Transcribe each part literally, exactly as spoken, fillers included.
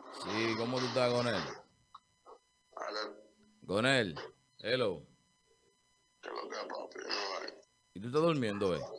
Sí, ¿cómo tú estás, Gonel? Ahora, Gonel, hello. ¿qué es lo que es, papi? No hay. ¿Y tú estás durmiendo, eh?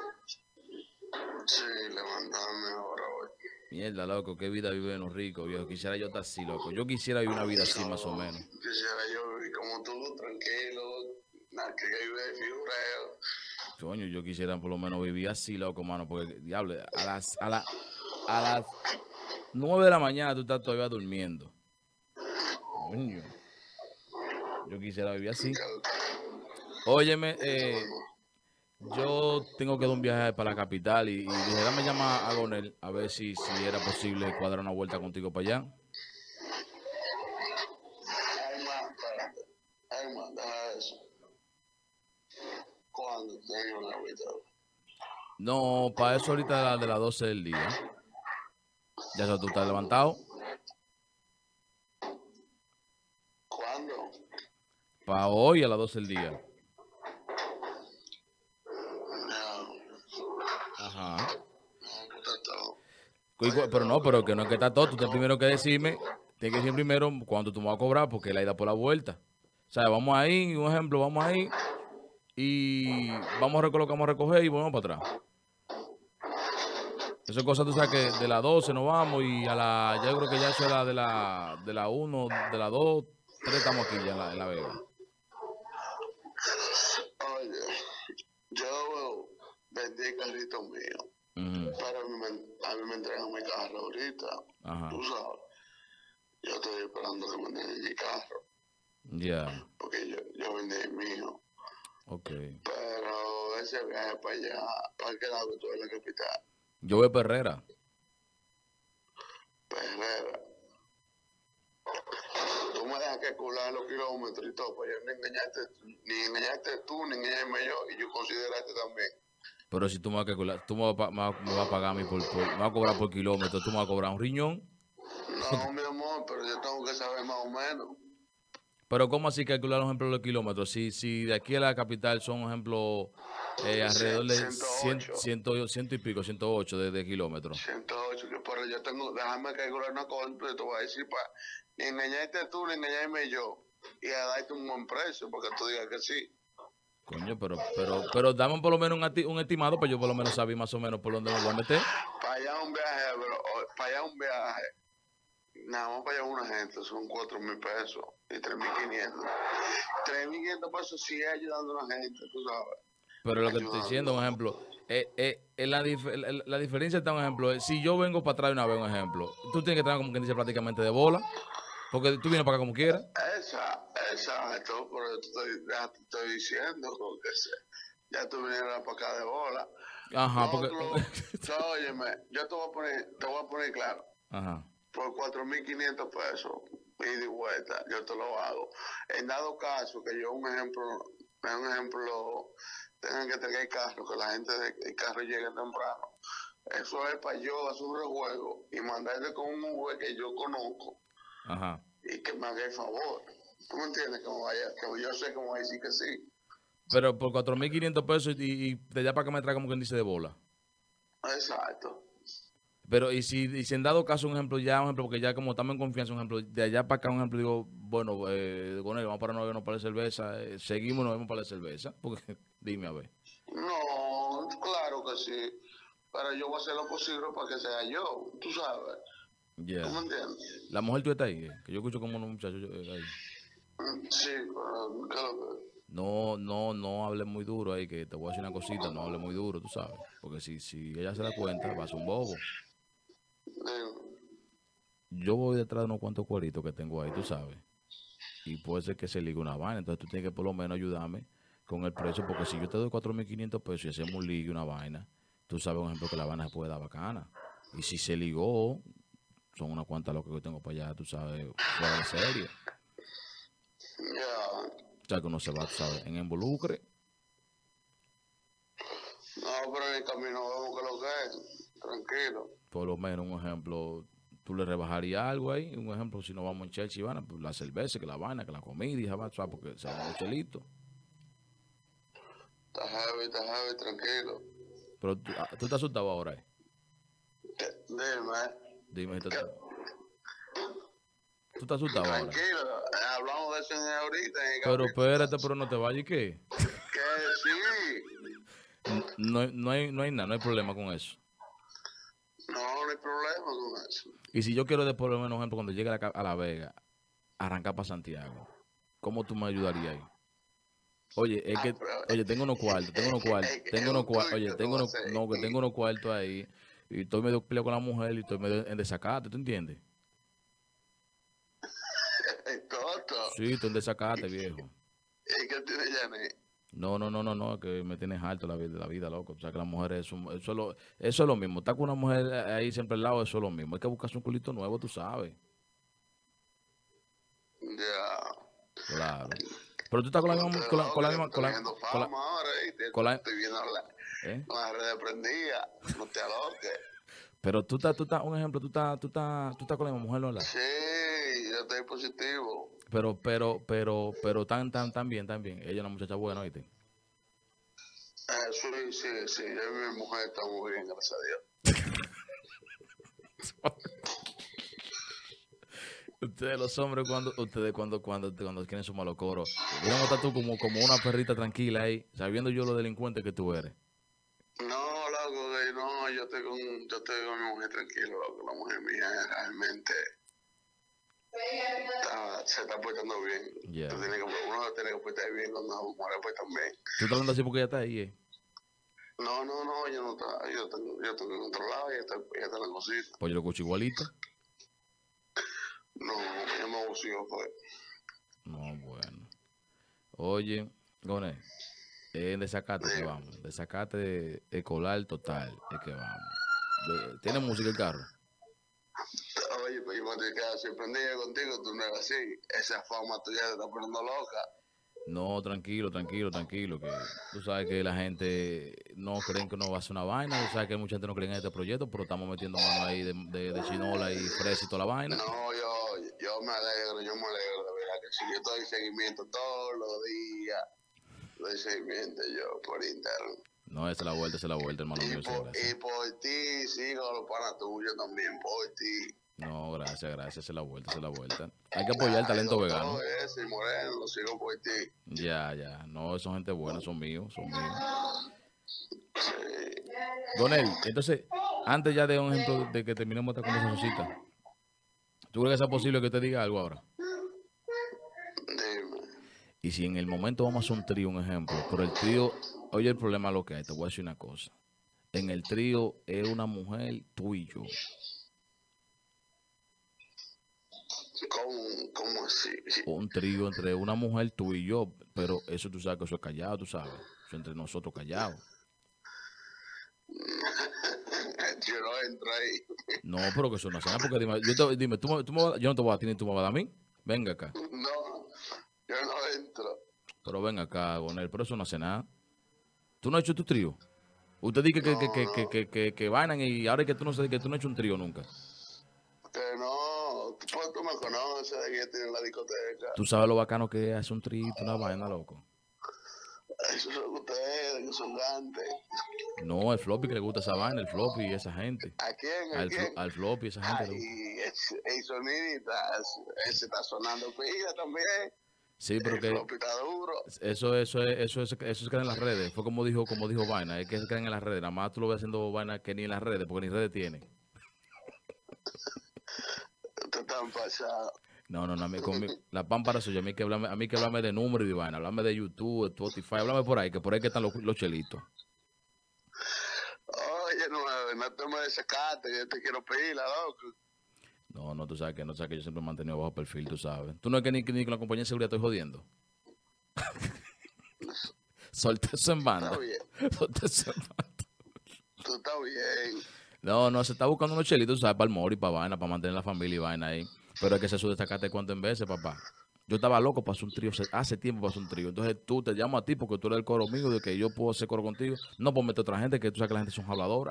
Sí, levantarme ahora hoy. Mierda, loco, qué vida viven los ricos, viejo. Quisiera yo estar así, loco. Yo quisiera vivir una vida así, más o No, menos. quisiera yo vivir como tú, tranquilo, nada que vive de figureo. Coño, yo quisiera por lo menos vivir así, loco, mano, porque, diablo, a las, a la, a las nueve de la mañana tú estás todavía durmiendo. Coño, yo quisiera vivir así. Óyeme, ¿Y qué te eh, duermo? yo tengo que dar un viaje para la capital y, y dije, dame llamar a Gonel a ver si, si era posible cuadrar una vuelta contigo para allá. Ay, más, espérate. Ay, más, deja eso. ¿Cuándo tengo una vida? No, para eso ahorita de, la, de las doce del día. Ya sabes, tú estás levantado. ¿Cuándo? Para hoy a las doce del día. No, Ajá. no, puta todo. Y cu- Oye, Pero no, tengo pero que no es que está que, todo. que Tú tienes tengo, primero que decirme, tienes que decir primero cuánto tú me vas a cobrar, porque la ida por la vuelta. O sea, vamos ahí, un ejemplo, vamos ahí y vamos a recoger, vamos a recoger y volvemos para atrás. Eso es cosa, tú sabes que de las doce nos vamos y a la, ya yo creo que ya eso es la de la, de la uno, de la dos, tres estamos aquí ya en la, en la Vega. oye, yo vendí el carrito mío, Ujú. pero a mí me, a mí me entregan mi carro ahorita, Ajá. tú sabes. Yo estoy esperando que me den mi carro, Ya. porque yo, yo vendí el mío. Ok. Pero ese viaje para allá, ¿para qué lado tú en la capital? Yo voy para Herrera. Perrera. Tú me dejas calcular los kilómetros y todo, pues yo ni engañaste, ni engañaste tú, ni engañarme yo, y yo consideraste también. Pero si tú me vas a calcular, tú me vas a, pa- me vas- me vas a pagar a mí por, por- me vas a cobrar por kilómetro, tú me vas a cobrar un riñón. No, mi amor, pero yo tengo que saber más o menos. Pero ¿cómo así calcular, por ejemplo, los kilómetros? Si, si de aquí a la capital son, por ejemplo, eh, alrededor Cien- de cien, ciento ocho. ciento, ciento y pico, ciento ocho de, de kilómetros. ciento ocho, que por yo tengo, déjame calcular una cosa, pero te voy a decir, pa, ni engañaste tú, ni engañarme yo, y a darte un buen precio, porque tú digas que sí. Coño, pero, pero, pero dame por lo menos un, ati- un estimado para yo por lo menos saber más o menos por dónde me voy a meter. Para allá un viaje, bro, para allá un viaje, nada más para allá una gente, son cuatro mil pesos y tres mil quinientos. Tres mil quinientos pesos sí ayudando a la gente, tú sabes, Pero lo que te estoy diciendo, un ayudando. ejemplo, eh, eh, eh, la, dif- la- la diferencia está, un ejemplo, eh, si yo vengo para atrás una vez, un ejemplo, tú tienes que estar como quien dice prácticamente de bola, porque tú vienes para acá como quieras. Esa, exacto, pero yo te estoy, ya te estoy diciendo, porque se, ya tú vinieras para acá de bola. Ajá, porque... Nosotros, yo, óyeme, yo te voy a poner, te voy a poner claro, Ajá, por cuatro mil quinientos pesos, ida y vuelta, yo te lo hago. En dado caso que yo, un ejemplo, un ejemplo, tengan que tener carro, que la gente del carro llegue temprano. Eso es para yo hacer un rejuego y mandarte con un Uber que yo conozco ajá. y que me haga el favor. ¿Tú me entiendes? Que, me vaya, que yo sé que me va a decir que sí. Pero por cuatro mil quinientos pesos y, y de allá para que me trae como quien dice de bola. Exacto. Pero y si, y si en dado caso, un ejemplo, ya, un ejemplo, porque ya como estamos en confianza, un ejemplo, de allá para acá, un ejemplo, digo, bueno, eh, con él, vamos para no para la cerveza, eh, seguimos, nos vemos para la cerveza, porque dime a ver. No, claro que sí. Pero yo voy a hacer lo posible para que sea yo, tú sabes. ¿Tú me Ya. entiendes? La mujer tuya está ahí, eh, que yo escucho como unos muchachos eh, ahí. Mm, sí, pero claro No, no, no hable muy duro ahí, que te voy a decir una cosita, no hable muy duro, tú sabes. Porque si, si ella se da cuenta, va a ser un bobo. que, digo, Yo voy detrás de unos cuantos cueritos que tengo ahí, tú sabes. Y puede ser que se ligue una vaina. Entonces tú tienes que por lo menos ayudarme con el precio, porque si yo te doy cuatro mil quinientos pesos y hacemos un ligue, una vaina, tú sabes, por ejemplo, que la vaina se puede dar bacana. Y si se ligó, son unas cuantas locas que tengo para allá, tú sabes, fuera de serie. ya. O sea, que uno se va, tú sabes, en involucre, No, pero en el camino vemos que lo que es. Tranquilo. por lo menos, un ejemplo, tú le rebajarías algo ahí. Un ejemplo, si no vamos en Chelsea, van, pues la cerveza, que la vaina, que la comida, y ya va, ¿sabes? Porque se van los chelitos. Está heavy, está heavy, tranquilo. Pero tú, ah, tú estás asustado ahora, eh. ¿Qué? Dime, Dime si ¿qué, te- Tú estás asustado ahora. Tranquilo, eh, hablamos de eso en ahorita. En el Pero capítulo. espérate, pero no te vayas, ¿y qué? Que sí. N- No, hay- no, hay, no hay nada, no hay problema con eso. No, no hay problema con eso. Y si yo quiero, de por lo menos, ejemplo, cuando llegue a la, ca- a la Vega, arrancar para Santiago, ¿cómo tú me ayudarías ahí? Oye, es Ah, que, pero oye, tengo unos cuartos, tengo unos cuartos, es que tengo es unos un cuartos, oye, tuyo, tú tengo vas a unos, hacer. no, que tengo unos cuartos ahí, y estoy medio peleado con la mujer y estoy medio en desacate, ¿tú entiendes? Es toto. Sí, estoy en desacate, viejo. ¿Y qué tiene Janet? No, no, no, no, no, que me tienes harto la vida, la vida, loco. O sea, que las mujeres, eso, eso, es lo, eso es lo mismo. Estar con una mujer ahí siempre al lado, eso es lo mismo. Hay que buscarse un culito nuevo, tú sabes. Ya. Claro. Pero tú estás con la No te misma, con la, con la loques, misma, te con estoy la, viendo con la, fama ahora, ¿viste? con la- Estoy viendo la, ¿eh? las redes prendidas. No te aloques. Pero tú estás, tú estás, un ejemplo, tú estás, tú estás, tú estás con la misma mujer, ¿no? Sí, yo estoy positivo. Pero, pero, pero, pero tan, tan, tan bien, tan bien. Ella es una muchacha buena, ¿oíste? Eh, sí, sí, sí. Yo y mi mujer está muy bien, gracias a Dios. Ustedes los hombres cuando, ustedes cuando, cuando, cuando quieren su malocoro, debemos estar tú como, como una perrita tranquila ahí, sabiendo yo lo delincuente que tú eres. No, loco, que no, yo estoy con, yo estoy con mi mujer tranquilo, loco. La mujer mía realmente está, se está portando bien. Ya. Tú tienes que, uno tiene que portar bien cuando las mujeres portan bien. Tú estás hablando así porque ella está ahí, ¿eh? No, no, no, yo no está, yo tengo, yo tengo en otro lado, ella está, ella está en la cosita. Pues yo lo escucho igualito. No, yo me abusivo, pues. No, bueno. Oye, Gone, es en desacate que vamos. Desacate escolar total es que vamos. Yo- ¿Tiene música el carro? Oye, pues yo me estoy quedando sorprendido contigo, tú no eres así. Esa fama tuya te está poniendo loca. No, tranquilo, tranquilo, tranquilo, que tú sabes que la gente no creen que uno va a hacer una vaina, tú sabes que mucha gente no cree en este proyecto, pero estamos metiendo mano ahí de, de, de chinola y fresa y toda la vaina. No, yo, yo me alegro, yo me alegro, de verdad que sí. Yo estoy en seguimiento todos los días. Doy seguimiento yo por interno. No, esa es la vuelta, esa es la vuelta, hermano Y mío, sí, por, gracias. y por ti, sigo los panas tuyos también, por ti. No, gracias, gracias, esa es la vuelta, esa es la vuelta. Hay que apoyar el talento Ay, vegano. doctor, ese, Moreno, lo sigo por ti. Ya, ya, no, son gente buena, son míos, son míos. Sí. Donel, entonces, antes ya de un ejemplo de que terminemos esta conversacióncita, ¿tú crees que sea posible que te diga algo ahora? Dime. Y si en el momento vamos a hacer un trío, un ejemplo, pero el trío, oye el problema lo que hay, te voy a decir una cosa. En el trío es una mujer, tú y yo. ¿Cómo, cómo así? Un trío entre una mujer, tú y yo, pero eso tú sabes que eso es callado, tú sabes. Eso entre nosotros callados. Yo no entro ahí. No, pero que eso no es nada, porque dime, yo te, dime tú, me- tú me vas a- yo no te voy a ti ni tú me vas a dar a mí. Venga acá. No, yo no entro. Pero venga acá, Gonel, pero eso no hace nada. ¿Tú no has hecho tu trío? Usted dice que, que, que, No, que, no. que, que, que vainan y ahora es que tú no sabes que tú no has hecho un trío nunca. Que no, tú, pues, tú me conoces de que yo tengo en la discoteca. Tú sabes lo bacano que es hacer un trío, una vaina, loco. Esos son ustedes, que son gantes. No, el floppy que le gusta esa vaina, el floppy y esa gente. ¿A quién? ¿A Al, flo- quién? al floppy y esa gente. le gusta. Ay, ese, el sonidita, ese, ese está sonando pila también. Sí, pero El que floppy está duro. eso, eso, es- eso, es- eso se queda en las redes. Fue como dijo, como dijo Vaina, es que se quedan en las redes. Nada más tú lo ves haciendo vaina que ni en las redes, porque ni redes tiene. Ustedes están pasados. No, no, no, a mí, conmigo, la pámpara suya, a mí que hablarme, a mí que hablarme de números y de vaina, hablarme de YouTube, de Spotify, háblame por ahí, que por ahí que están los, los chelitos. Oye, no, no te me desacates, yo te quiero pila, loco. No, no, tú sabes que no, tú sabes que yo siempre he mantenido bajo perfil, tú sabes. Tú no es que ni, ni con la compañía de seguridad estoy jodiendo. Solté eso en banda. Está bien, Solté eso en banda. tú estás bien. No, no, se está buscando unos chelitos, tú sabes, para el mori, para vaina, para mantener la familia y vaina ahí. Pero es que se destacate cuánto en veces, papá. Yo estaba loco para hacer un trío, se- hace tiempo para hacer un trío. Entonces tú te llamo a ti porque tú eres el coro mío, de que yo puedo hacer coro contigo. No por meter otra gente, que tú sabes que la gente son habladoras.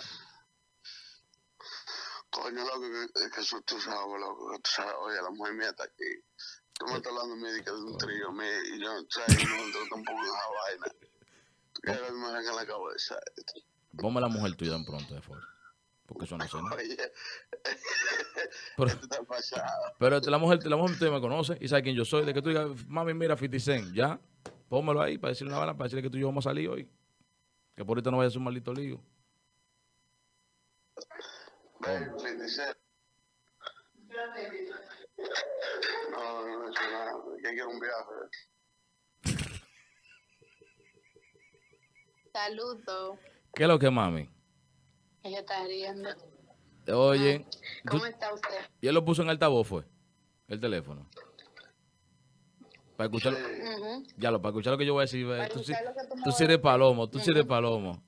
Coño, loco, que, que eso tú sabes, loco, que tú sabes, oye, la mujer mía está aquí. Tú me estás hablando a mí de que de un trío, mío, y yo, ¿sabes? Yo no entro tampoco en esa vaina. Tú quieres que me venga en la cabeza. Ponme la mujer tuya tan pronto, de favor. Porque eso no sé nada. Oye, Pero, esto está pasado. pero la mujer, la mujer usted me conoce y sabe quién yo soy. De que tú digas, mami, mira, fifty Cent, ya, pónmelo ahí para decirle una bala, para decirle que tú y yo vamos a salir hoy. Que por ahorita no vaya a ser un maldito lío. Ven, fifty Cent. No, no, no, no, que quiero un viaje. Saludos. ¿Qué es lo que, mami? Ella está riendo. Oye, tú- ¿Cómo está usted? y él lo puso en altavoz, fue, el teléfono. Para escuchar, Ujú. ya lo, para escuchar lo que yo voy a decir, ve, Para tú, sí, escuchar lo que tú me tú vas sí a eres decir. palomo, tú sí eres palomo.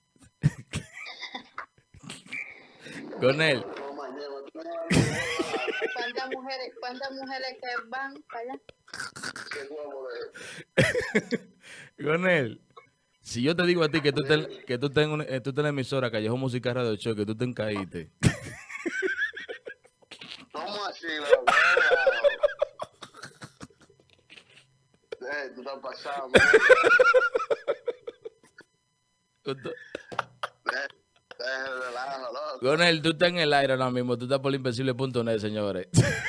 Con él, No, mañana, tú me vas a dar ¿Cuántas mujeres, cuántas mujeres que van para allá? ese huevo de... con él. Si yo te digo a ti que tú estás que tú estás en, una- eh, tú estás en la emisora Callejón Música Radio Show, que tú te encaíste. ¿Cómo así, loco? Eh, tú estás pasado, man. Con to- Deja de relajo, loco. con él, tú estás en el aire ahora mismo, tú estás por invencible punto net, señores.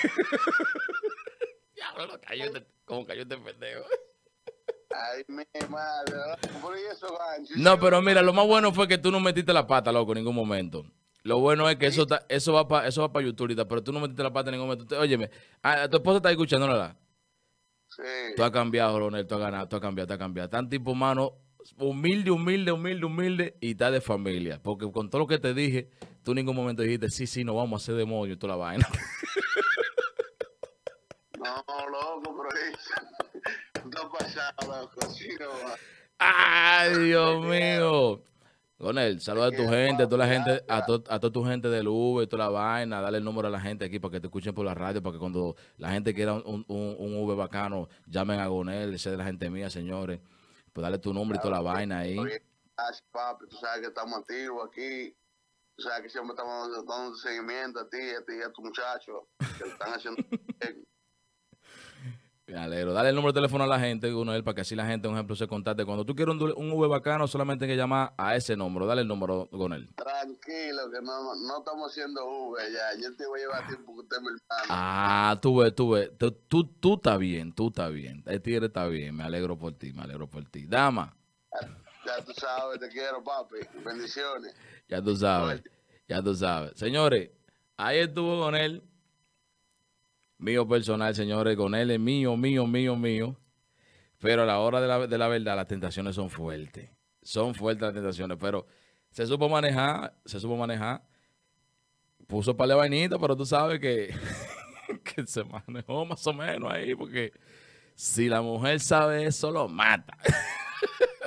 Diablo, lo cayó este- ¿cómo cayó este pendejo? Ay, mi madre, loco. Por ahí eso gancho. No, pero mira, lo más bueno fue que tú no metiste la pata, loco, en ningún momento. Lo bueno es que eso está- eso va para eso va para YouTube ahorita, pero tú no metiste la pata en ningún momento. Tú- Óyeme, a, a tu esposa está escuchando, ¿verdad? Sí. Tú has cambiado, Ronel, tú has ganado, tú has cambiado, tú has cambiado. Tan tipo, mano, humilde, humilde, humilde, humilde y está de familia. Porque con todo lo que te dije, tú en ningún momento dijiste, sí, sí, nos vamos a hacer demonio y toda la vaina. No, loco, pero ahí... Tú estás pasado, loco. Sí, no va. ¡Ay, Dios mío! Ronel, saluda a tu gente, a toda la gente, a, to- a toda tu gente del Uber, toda la vaina, dale el número a la gente aquí para que te escuchen por la radio, para que cuando la gente quiera un, un, un Uber bacano, llamen a Gonel, ese es de la gente mía, señores. Pues dale tu nombre y toda la vaina ahí. Oye, gracias, papi. Tú sabes que estamos activos aquí. Tú sabes que siempre estamos dando seguimiento a ti, a ti y a tu muchacho. Que lo están haciendo bien. Me alegro. Dale el número de teléfono a la gente, Gonel, para que así la gente, un ejemplo, se contacte. Cuando tú quieres un, du- un Uber bacano, solamente hay que llamar a ese número. Dale el número, Gonel. Tranquilo, que no, no estamos haciendo Uber ya. Yo te voy a llevar tiempo que usted es mi hermano. Ah, tú ves, tú ves. Tú, tú, tú estás bien, tú estás bien. El tigre está bien. Me alegro por ti, me alegro por ti. Dama, Ya tú sabes, te quiero, papi. Bendiciones. ya tú sabes. Ya tú sabes. Señores, ahí estuvo con él. Mío personal, señores. Con él es mío, mío, mío, mío. Pero a la hora de la, de la verdad, las tentaciones son fuertes. Son fuertes las tentaciones. Pero se supo manejar, se supo manejar. Puso par de vainitas, pero tú sabes que, que se manejó más o menos ahí. Porque si la mujer sabe eso, lo mata.